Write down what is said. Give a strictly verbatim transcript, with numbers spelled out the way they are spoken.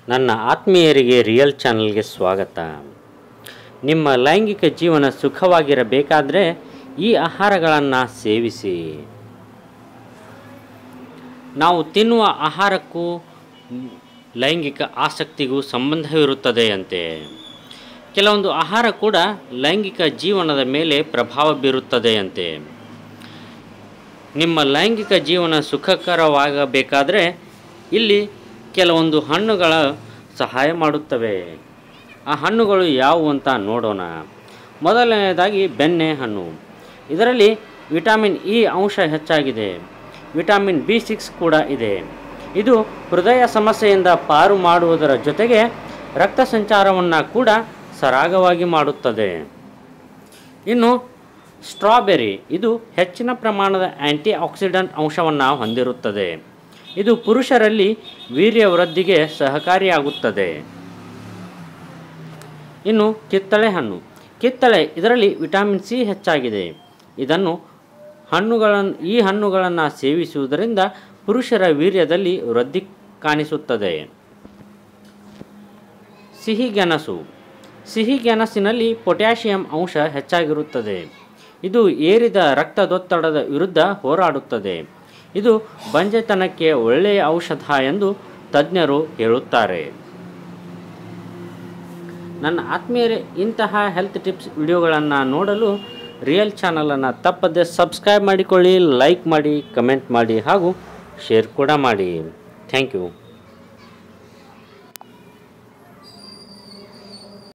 ನನ್ನ ಆತ್ಮೀಯರಿಗೆ ರಿಯಲ್ ಚಾನಲ್ಗೆ ಸ್ವಾಗತ. ನಿಮ್ಮ ಲೈಂಗಿಕ ಜೀವನ ಸುಖವಾಗಿರಬೇಕಾದರೆ ಈ ಆಹಾರಗಳನ್ನು ಸೇವಿಸಿ. ನಾವು ತಿನ್ನುವ ಆಹಾರಕ್ಕೂ ಲೈಂಗಿಕ ಆಸಕ್ತಿಗೂ ಸಂಬಂಧವಿರುತ್ತದೆಯಂತೆ. ಕೆಲವೊಂದು ಆಹಾರ ಕೂಡ ಲೈಂಗಿಕ ಜೀವನದ ಮೇಲೆ ಪ್ರಭಾವ ಬೀರುತ್ತದೆಯಂತೆ. ನಿಮ್ಮ ಲೈಂಗಿಕ ಜೀವನ ಸುಖಕರವಾಗಬೇಕಾದರೆ ಇಲ್ಲಿ ಕೆಲವೊಂದು ಹಣ್ಣುಗಳ ಸಹಾಯ ಮಾಡುತ್ತವೆ. ಆ ಹಣ್ಣುಗಳು ಯಾವುವು ಅಂತ ನೋಡೋಣ. ಮೊದಲನೆಯದಾಗಿ ಬೆಣ್ಣೆ ಹಣ್ಣು. ಇದರಲ್ಲಿ ವಿಟಮಿನ್ ಇ ಅಂಶ ಹೆಚ್ಚಾಗಿದೆ. ವಿಟಮಿನ್ ಬಿ ಸಿಕ್ಸ್ ಕೂಡ ಇದೆ. ಇದು ಹೃದಯ ಸಮಸ್ಯೆಯಿಂದ ಪಾರು ಮಾಡುವುದರ ಜೊತೆಗೆ ರಕ್ತ ಸಂಚಾರವನ್ನು ಕೂಡ ಸರಾಗವಾಗಿ ಮಾಡುತ್ತದೆ. ಇನ್ನು ಸ್ಟ್ರಾಬೆರಿ, ಇದು ಹೆಚ್ಚಿನ ಪ್ರಮಾಣದ ಆ್ಯಂಟಿ ಆಕ್ಸಿಡೆಂಟ್ ಅಂಶವನ್ನು ಹೊಂದಿರುತ್ತದೆ. ಇದು ಪುರುಷರಲ್ಲಿ ವೀರ್ಯ ವೃದ್ಧಿಗೆ ಸಹಕಾರಿಯಾಗುತ್ತದೆ. ಇನ್ನು ಕಿತ್ತಳೆ ಹಣ್ಣು. ಕಿತ್ತಳೆ, ಇದರಲ್ಲಿ ವಿಟಮಿನ್ ಸಿ ಹೆಚ್ಚಾಗಿದೆ. ಇದನ್ನು ಹಣ್ಣುಗಳನ್ನು ಈ ಹಣ್ಣುಗಳನ್ನು ಸೇವಿಸುವುದರಿಂದ ಪುರುಷರ ವೀರ್ಯದಲ್ಲಿ ವೃದ್ಧಿ ಕಾಣಿಸುತ್ತದೆ. ಸಿಹಿಗೆಣಸು. ಸಿಹಿಗೆಣಸಿನಲ್ಲಿ ಪೊಟ್ಯಾಷಿಯಂ ಅಂಶ ಹೆಚ್ಚಾಗಿರುತ್ತದೆ. ಇದು ಏರಿದ ರಕ್ತದೊತ್ತಡದ ವಿರುದ್ಧ ಹೋರಾಡುತ್ತದೆ. ಇದು ಬಂಜೆತನಕ್ಕೆ ಒಳ್ಳೆಯ ಔಷಧ ಎಂದು ತಜ್ಞರು ಹೇಳುತ್ತಾರೆ. ನನ್ನ ಆತ್ಮೀಯರೇ, ಇಂತಹ ಹೆಲ್ತ್ ಟಿಪ್ಸ್ ವಿಡಿಯೋಗಳನ್ನು ನೋಡಲು ರಿಯಲ್ ಚಾನಲನ್ನು ತಪ್ಪದೆ ಸಬ್ಸ್ಕ್ರೈಬ್ ಮಾಡಿಕೊಳ್ಳಿ, ಲೈಕ್ ಮಾಡಿ, ಕಮೆಂಟ್ ಮಾಡಿ ಹಾಗೂ ಶೇರ್ ಕೂಡ ಮಾಡಿ. Thank you.